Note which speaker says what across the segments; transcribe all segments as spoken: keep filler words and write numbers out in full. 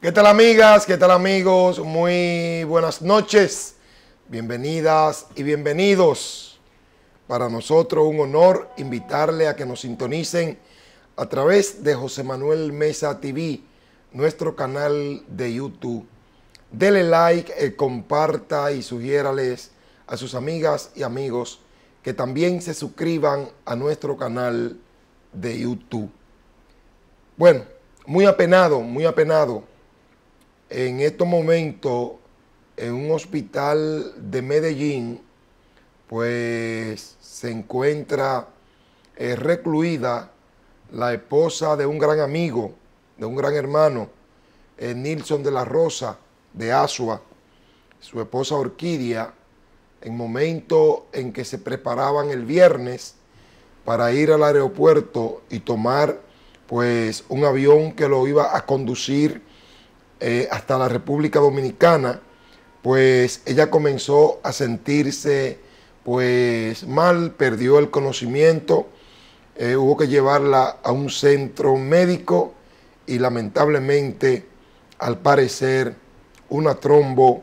Speaker 1: ¿Qué tal, amigas? ¿Qué tal, amigos? Muy buenas noches. Bienvenidas y bienvenidos. Para nosotros un honor invitarle a que nos sintonicen a través de José Manuel Mesa T V, nuestro canal de YouTube. Dele like, eh, comparta y sugiérales a sus amigas y amigos que también se suscriban a nuestro canal de YouTube. Bueno, muy apenado, muy apenado. En estos momentos, en un hospital de Medellín, pues se encuentra eh, recluida la esposa de un gran amigo, de un gran hermano, eh, Nilson de la Rosa, de Asua, su esposa Orquídea, en momento en que se preparaban el viernes para ir al aeropuerto y tomar pues un avión que lo iba a conducir eh, hasta la República Dominicana, pues ella comenzó a sentirse pues mal, perdió el conocimiento, eh, hubo que llevarla a un centro médico y lamentablemente, al parecer, una trombo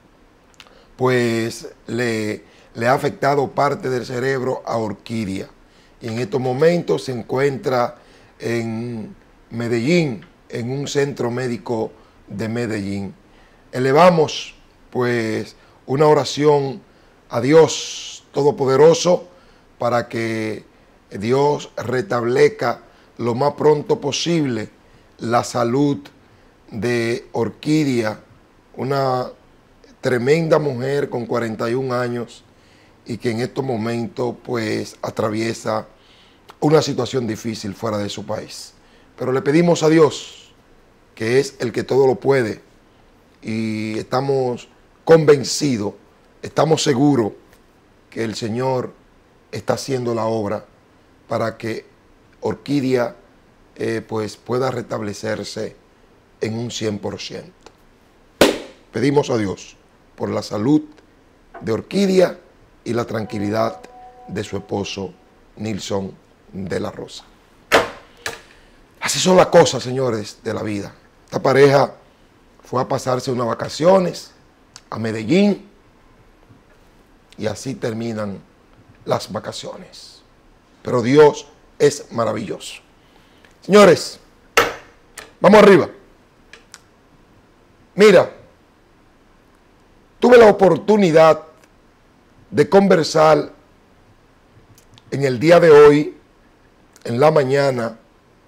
Speaker 1: pues le, le ha afectado parte del cerebro a Orquídea. Y en estos momentos se encuentra en Medellín, en un centro médico de Medellín. Elevamos pues una oración a Dios Todopoderoso para que Dios restablezca lo más pronto posible la salud de Orquídea, una tremenda mujer con cuarenta y un años y que en estos momentos pues atraviesa una situación difícil fuera de su país. Pero le pedimos a Dios, que es el que todo lo puede, y estamos convencidos, estamos seguros que el Señor está haciendo la obra para que Orquídea eh, pues pueda restablecerse en un cien por ciento. Pedimos a Dios por la salud de Orquídea y la tranquilidad de su esposo Nilson de la Rosa. Así son las cosas, señores, de la vida. Esta pareja fue a pasarse unas vacaciones a Medellín y así terminan las vacaciones. Pero Dios es maravilloso. Señores, vamos arriba. Mira, tuve la oportunidad de conversar en el día de hoy, en la mañana,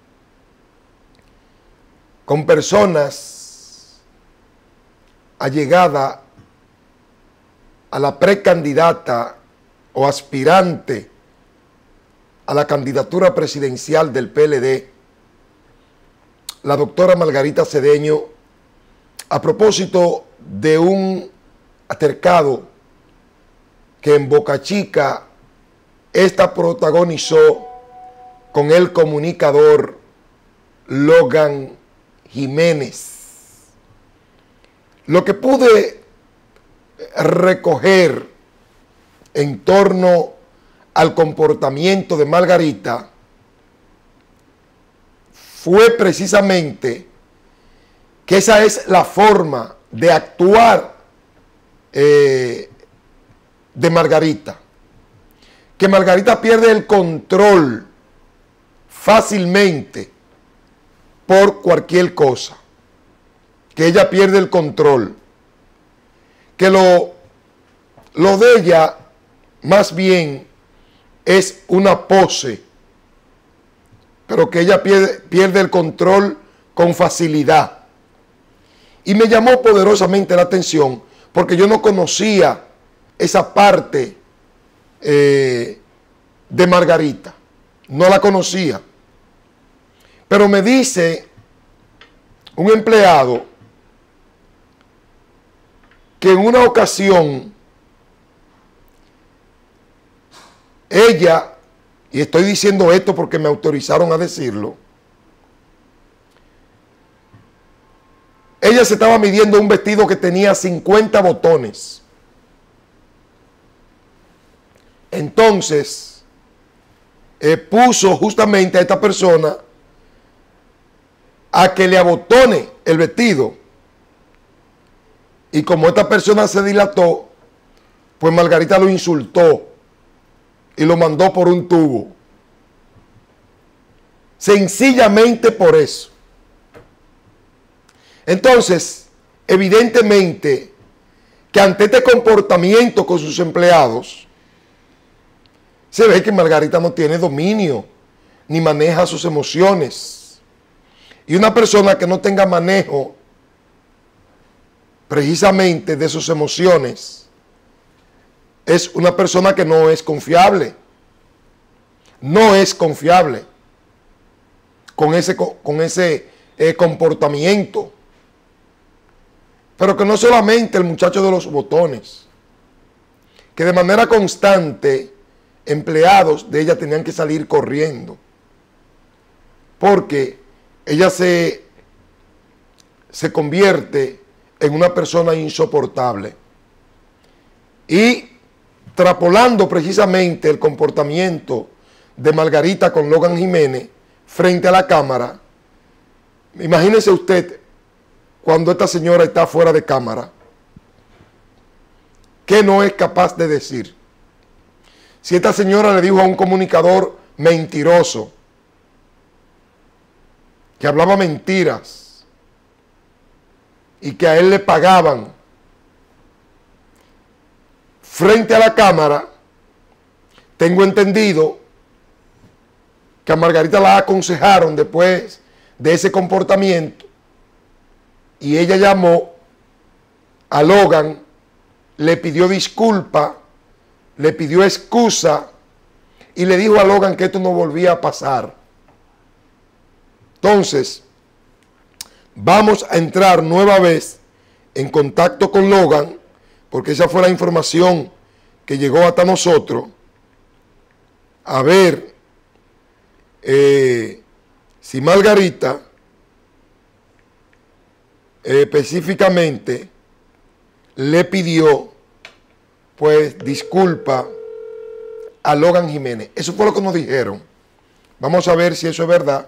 Speaker 1: con personas allegadas a la precandidata o aspirante a la candidatura presidencial del P L D, la doctora Margarita Cedeño, a propósito de un altercado que en Boca Chica esta protagonizó con el comunicador Logan Jiménez. Lo que pude recoger en torno al comportamiento de Margarita fue precisamente que esa es la forma de actuar eh, de Margarita. Que Margarita pierde el control fácilmente por cualquier cosa. Que ella pierde el control. Que lo, lo de ella más bien es una pose, pero que ella pierde, pierde el control con facilidad. Y me llamó poderosamente la atención porque yo no conocía esa parte eh, de Margarita, no la conocía. Pero me dice un empleado que en una ocasión ella, y estoy diciendo esto porque me autorizaron a decirlo, ella se estaba midiendo un vestido que tenía cincuenta botones. Entonces, eh, puso justamente a esta persona a que le abotone el vestido Y como esta persona se dilató, pues Margarita lo insultó y lo mandó por un tubo. Sencillamente por eso. Entonces, evidentemente que ante este comportamiento con sus empleados, se ve que Margarita no tiene dominio ni maneja sus emociones. Y una persona que no tenga manejo precisamente de sus emociones es una persona que no es confiable. No es confiable con ese, con ese eh, comportamiento. Pero que no solamente el muchacho de los botones, que de manera constante empleados de ella tenían que salir corriendo, porque ella se, se convierte en una persona insoportable. Y trapolando precisamente el comportamiento de Margarita con Logan Jiménez frente a la cámara, imagínese usted cuando esta señora está fuera de cámara, ¿qué no es capaz de decir? Si esta señora le dijo a un comunicador mentiroso, que hablaba mentiras y que a él le pagaban frente a la cámara, tengo entendido que a Margarita la aconsejaron después de ese comportamiento y ella llamó a Logan, le pidió disculpa, le pidió excusa y le dijo a Logan que esto no volvía a pasar. Entonces, vamos a entrar nueva vez en contacto con Logan, porque esa fue la información que llegó hasta nosotros, a ver eh, si Margarita eh, específicamente le pidió pues disculpa a Logan Jiménez. Eso fue lo que nos dijeron. Vamos a ver si eso es verdad.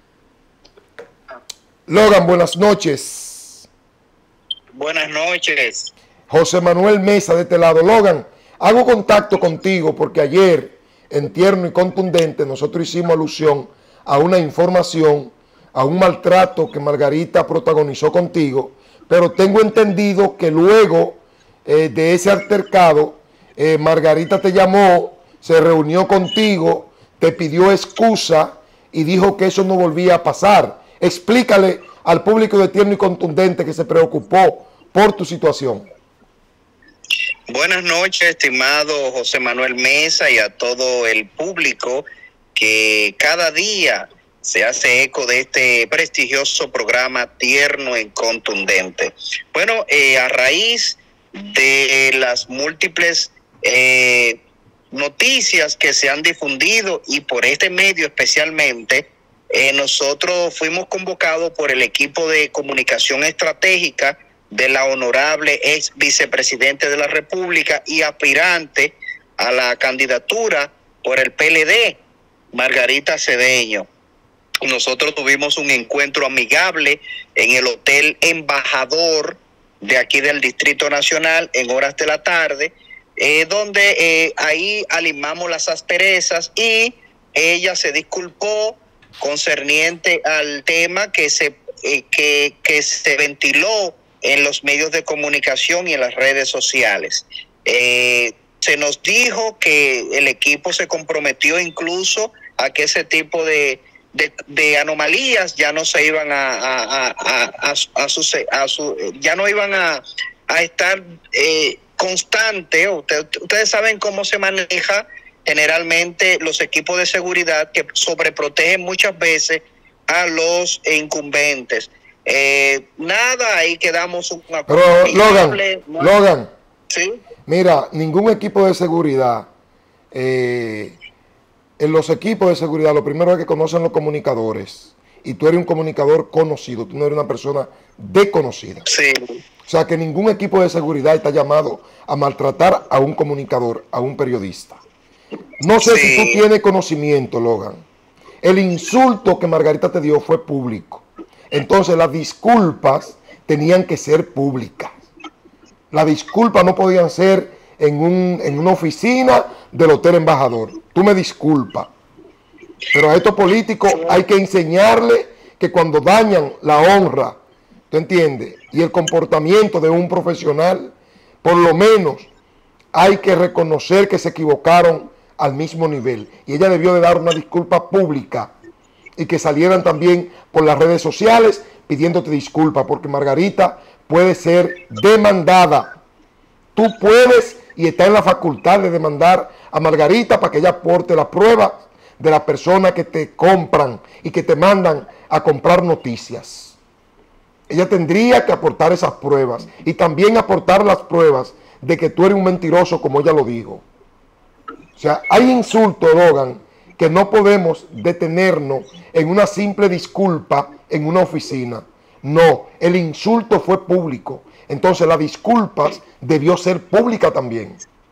Speaker 1: Logan, buenas noches.
Speaker 2: Buenas noches.
Speaker 1: José Manuel Mesa de este lado. Logan, hago contacto contigo porque ayer, en Tierno y Contundente, nosotros hicimos alusión a una información, a un maltrato que Margarita protagonizó contigo, pero tengo entendido que luego eh, de ese altercado, eh, Margarita te llamó, se reunió contigo, te pidió excusa y dijo que eso no volvía a pasar. Explícale al público de Tierno y Contundente que se preocupó por tu situación.
Speaker 2: Buenas noches, estimado José Manuel Mesa, y a todo el público que cada día se hace eco de este prestigioso programa Tierno y Contundente. Bueno, eh, a raíz de las múltiples eh, noticias que se han difundido y por este medio especialmente, Eh, nosotros fuimos convocados por el equipo de comunicación estratégica de la honorable ex vicepresidente de la República y aspirante a la candidatura por el P L D, Margarita Cedeño. Nosotros tuvimos un encuentro amigable en el Hotel Embajador de aquí del Distrito Nacional en horas de la tarde, eh, donde eh, ahí alimamos las asperezas y ella se disculpó concerniente al tema que se eh, que, que se ventiló en los medios de comunicación y en las redes sociales. Eh, se nos dijo que el equipo se comprometió incluso a que ese tipo de, de, de anomalías ya no se iban a, a, a, a, a, a, su, a su, ya no iban a, a estar eh, constante. Usted, ustedes saben cómo se maneja generalmente los equipos de seguridad que sobreprotegen muchas veces a los incumbentes. Eh, nada, ahí quedamos un acuerdo.
Speaker 1: Pero Logan, ¿no? Logan,
Speaker 2: ¿sí?
Speaker 1: Mira, ningún equipo de seguridad, eh, en los equipos de seguridad, lo primero es que conocen los comunicadores. Y tú eres un comunicador conocido, tú no eres una persona desconocida.
Speaker 2: Sí.
Speaker 1: O sea que ningún equipo de seguridad está llamado a maltratar a un comunicador, a un periodista. No sé sí. si tú tienes conocimiento, Logan. El insulto que Margarita te dio fue público. Entonces las disculpas tenían que ser públicas. Las disculpas no podían ser en, un, en una oficina del Hotel Embajador. Tú me disculpas. Pero a estos políticos hay que enseñarles que cuando dañan la honra, ¿tú entiendes? Y el comportamiento de un profesional, por lo menos hay que reconocer que se equivocaron al mismo nivel. Y ella debió de dar una disculpa pública y que salieran también por las redes sociales pidiéndote disculpas, porque Margarita puede ser demandada. Tú puedes y está en la facultad de demandar a Margarita para que ella aporte la prueba de las personas que te compran y que te mandan a comprar noticias. Ella tendría que aportar esas pruebas y también aportar las pruebas de que tú eres un mentiroso, como ella lo dijo. O sea, hay insultos, Logan, que no podemos detenernos en una simple disculpa en una oficina. No, el insulto fue público. Entonces las disculpas debió ser pública también.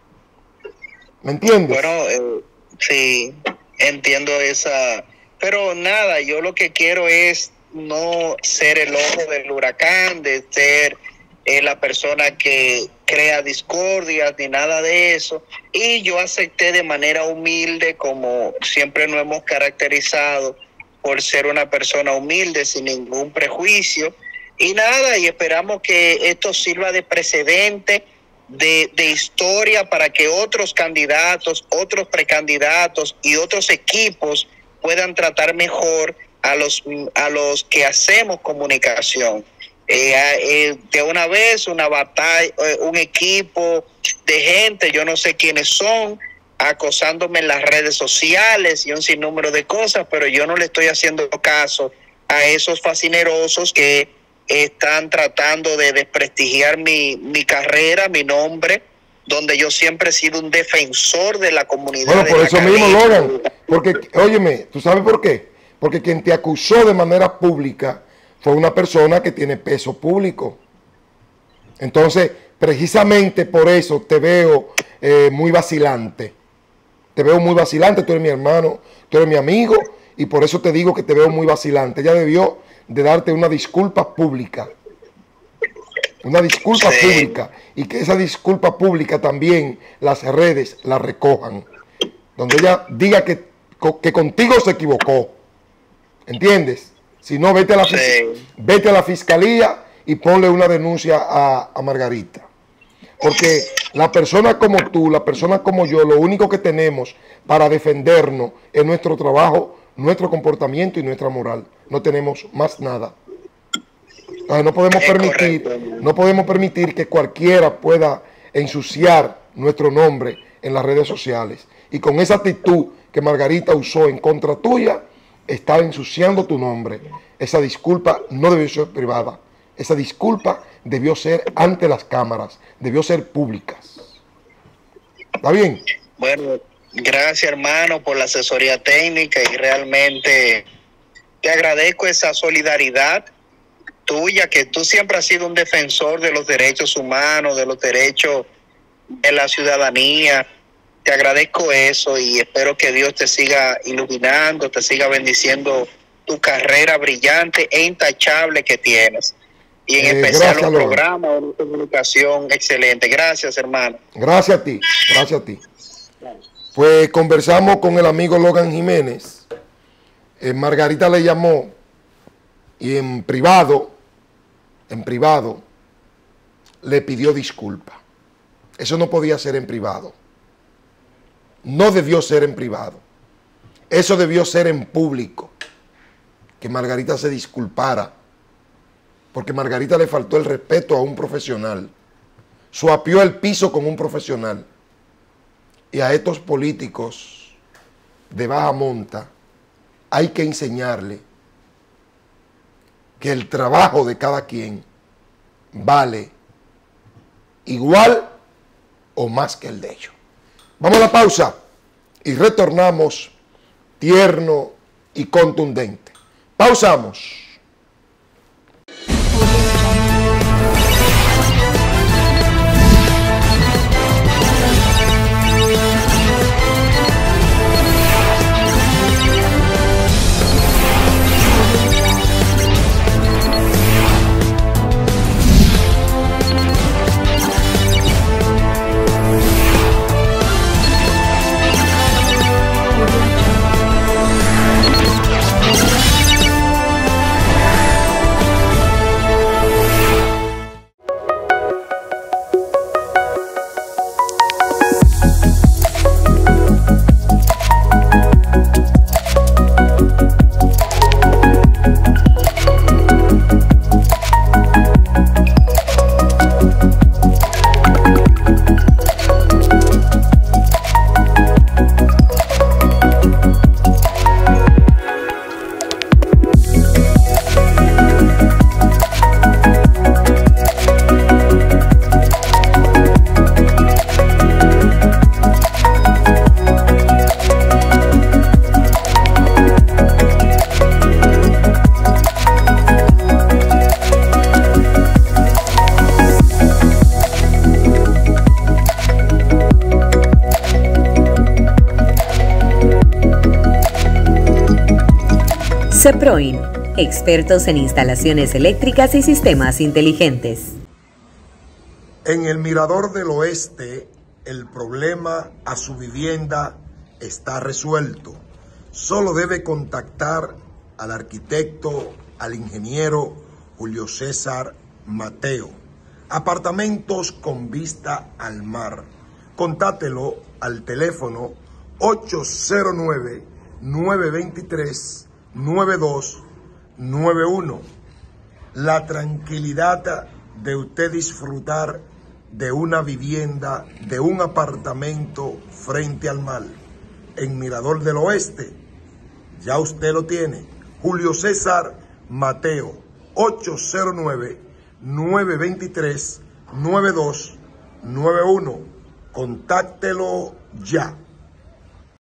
Speaker 1: ¿Me entiendes?
Speaker 2: Bueno, eh, sí, entiendo esa. Pero nada, yo lo que quiero es no ser el ojo del huracán, de ser eh, la persona que crea discordias ni nada de eso. Y yo acepté de manera humilde, como siempre nos hemos caracterizado por ser una persona humilde, sin ningún prejuicio. Y nada, y esperamos que esto sirva de precedente, de, de historia, para que otros candidatos, otros precandidatos y otros equipos puedan tratar mejor a los, a los que hacemos comunicación. Eh, eh, de una vez, una batalla, eh, un equipo de gente, yo no sé quiénes son, acosándome en las redes sociales y un sinnúmero de cosas, pero yo no le estoy haciendo caso a esos fascinerosos que están tratando de desprestigiar mi, mi carrera, mi nombre, donde yo siempre he sido un defensor de la comunidad.
Speaker 1: Bueno, por
Speaker 2: de
Speaker 1: eso mismo, Logan, porque, óyeme, ¿tú sabes por qué? Porque quien te acusó de manera pública fue una persona que tiene peso público. Entonces, precisamente por eso te veo eh, muy vacilante. Te veo muy vacilante, tú eres mi hermano, tú eres mi amigo, y por eso te digo que te veo muy vacilante. Ella debió de darte una disculpa pública. Una disculpa sí. pública. Y que esa disculpa pública también las redes la recojan. Donde ella diga que, que contigo se equivocó. ¿Entiendes? Si no, vete a la, sí. vete a la fiscalía y ponle una denuncia a, a Margarita. Porque la persona como tú, la persona como yo, lo único que tenemos para defendernos es nuestro trabajo, nuestro comportamiento y nuestra moral. No tenemos más nada. Entonces no podemos permitir, no podemos permitir que cualquiera pueda ensuciar nuestro nombre en las redes sociales. Y con esa actitud que Margarita usó en contra tuya, está ensuciando tu nombre. Esa disculpa no debió ser privada. Esa disculpa debió ser ante las cámaras, debió ser públicas. ¿Está bien?
Speaker 2: Bueno, gracias, hermano, por la asesoría técnica, y realmente te agradezco esa solidaridad tuya, que tú siempre has sido un defensor de los derechos humanos, de los derechos de la ciudadanía. Te agradezco eso y espero que Dios te siga iluminando, te siga bendiciendo tu carrera brillante e intachable que tienes. Y en eh, especial gracias, un programa de comunicación excelente. Gracias, hermano.
Speaker 1: Gracias a ti, gracias a ti. Pues conversamos con el amigo Logan Jiménez. Eh, Margarita le llamó y en privado, en privado, le pidió disculpas. Eso no podía ser en privado. No debió ser en privado. Eso debió ser en público. Que Margarita se disculpara. Porque Margarita le faltó el respeto a un profesional. Suapió el piso con un profesional. Y a estos políticos de baja monta hay que enseñarle que el trabajo de cada quien vale igual o más que el de ellos. Vamos a la pausa y retornamos tierno y contundente. Pausamos.
Speaker 3: Ceproin, expertos en instalaciones eléctricas y sistemas inteligentes.
Speaker 1: En el Mirador del Oeste, el problema a su vivienda está resuelto. Solo debe contactar al arquitecto, al ingeniero Julio César Mateo. Apartamentos con vista al mar. Contátelo al teléfono ocho cero nueve, nueve dos tres, nueve dos nueve uno. La tranquilidad de usted disfrutar de una vivienda, de un apartamento frente al mar, en Mirador del Oeste, ya usted lo tiene. Julio César Mateo, ocho cero nueve, nueve dos tres, nueve dos nueve uno. Contáctelo ya.